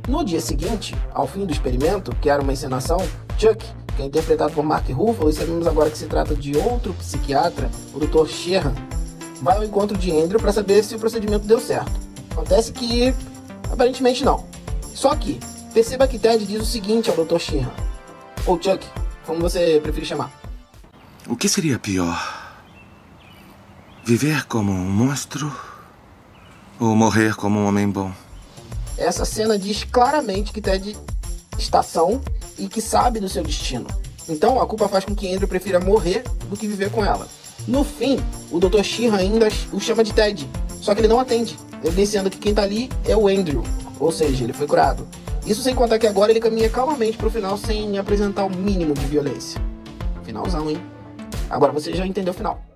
No dia seguinte, ao fim do experimento, que era uma encenação, Chuck, que é interpretado por Mark Ruffalo, e sabemos agora que se trata de outro psiquiatra, o Dr. Sheehan, vai ao encontro de Andrew para saber se o procedimento deu certo. Acontece que, aparentemente não. Só que, perceba que Ted diz o seguinte ao Dr. Sheehan, ou Chuck, como você preferir chamar. O que seria pior? Viver como um monstro ou morrer como um homem bom? Essa cena diz claramente que Ted está são e que sabe do seu destino. Então a culpa faz com que Andrew prefira morrer do que viver com ela. No fim, o Dr. Sheehan ainda o chama de Ted, só que ele não atende, evidenciando que quem tá ali é o Andrew, ou seja, ele foi curado. Isso sem contar que agora ele caminha calmamente pro final sem apresentar o mínimo de violência. Finalzão, hein? Agora você já entendeu o final.